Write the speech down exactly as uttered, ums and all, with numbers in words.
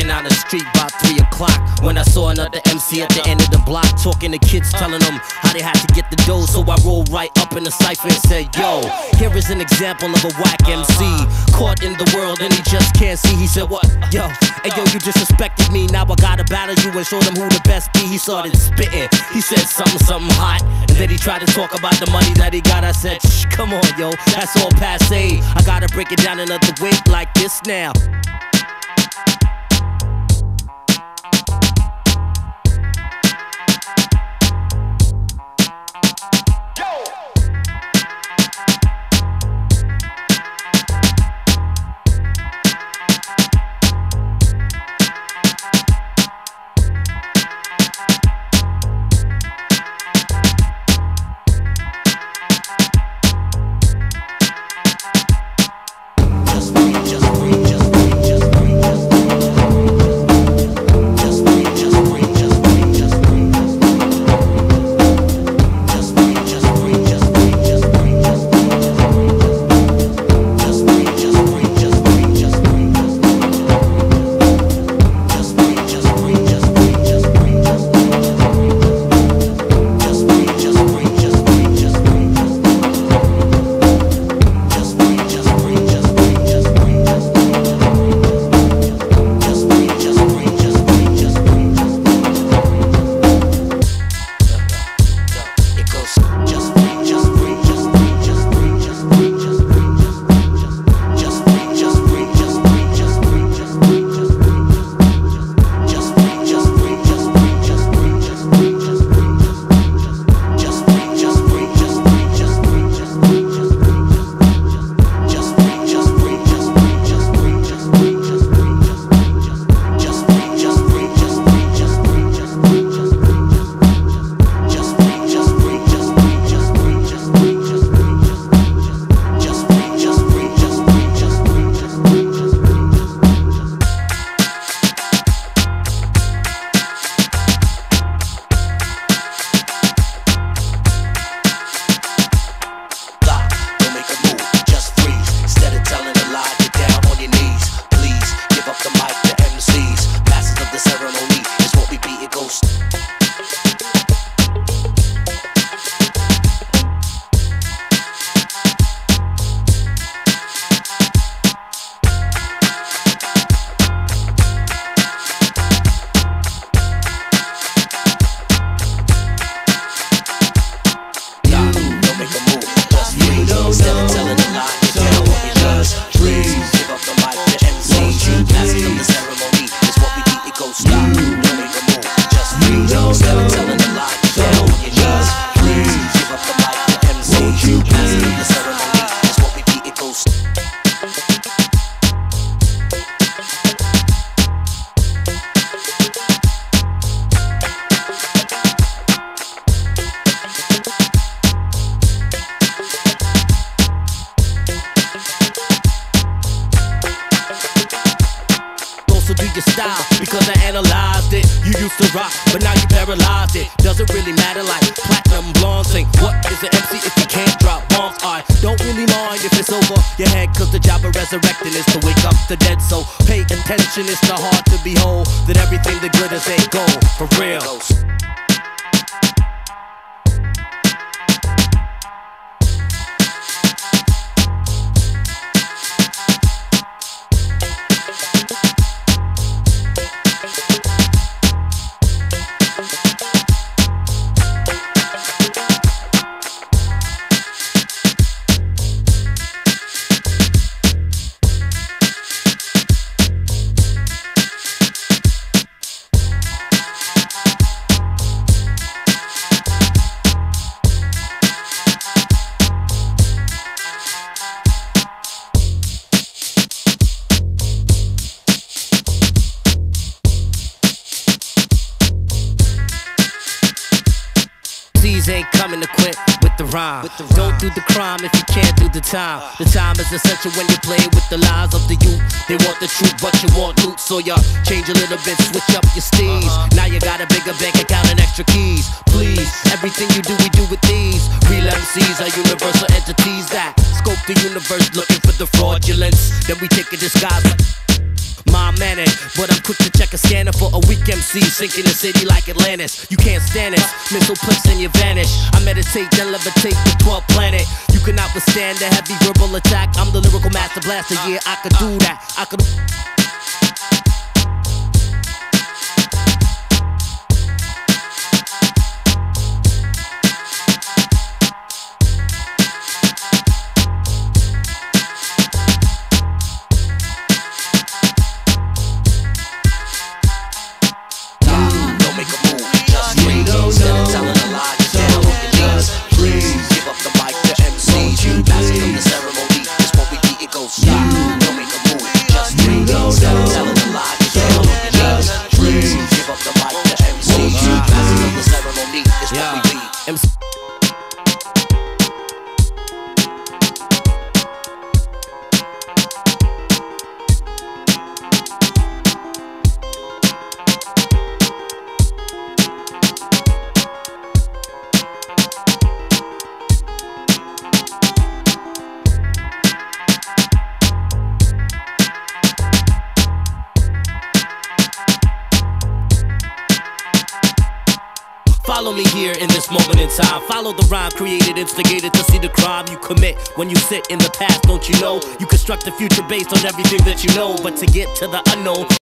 walking down the street about three o'clock when I saw another M C at the end of the block talking to kids, telling them how they had to get the dough. So I rolled right up in the cypher and said, yo, here is an example of a whack M C caught in the world and he just can't see. He said, what? Yo, hey yo, you disrespected me, now I gotta battle you and show them who the best be. He started spitting, he said something, something hot, and then he tried to talk about the money that he got. I said, shh, come on yo, that's all passe. I gotta break it down another way like this now. Your style, because I analyzed it. You used to rock, but now you paralyzed it. Doesn't really matter like platinum blonde. Sing, what is an M C if you can't drop bombs? I don't really mind if it's over your head, cause the job of resurrecting is to wake up the dead. So pay attention, it's the heart to behold that everything that glitters ain't gold, for real. Ain't coming to quit with the rhyme. With the rhyme. Don't do the crime if you can't do the time. The time is essential when you play with the lies of the youth. They want the truth, but you want loot, so you change a little bit, switch up your steez. Uh-huh. Now you got a bigger bank account and extra keys. Please, everything you do, we do with these. Real M Cs are universal entities that scope the universe looking for the fraudulence. Then we take a disguise like my mannered, but I'm quick to check a scanner for a weak M C sinking the city like Atlantis. You can't stand it, mental clicks and you vanish. I meditate then levitate the twelfth planet. You cannot withstand the heavy verbal attack. I'm the lyrical master blaster, yeah, I could do that. I could. Follow me here in this moment in time. Follow the rhyme created, instigated to see the crime you commit. When you sit in the past, don't you know? You construct the future based on everything that you know. But to get to the unknown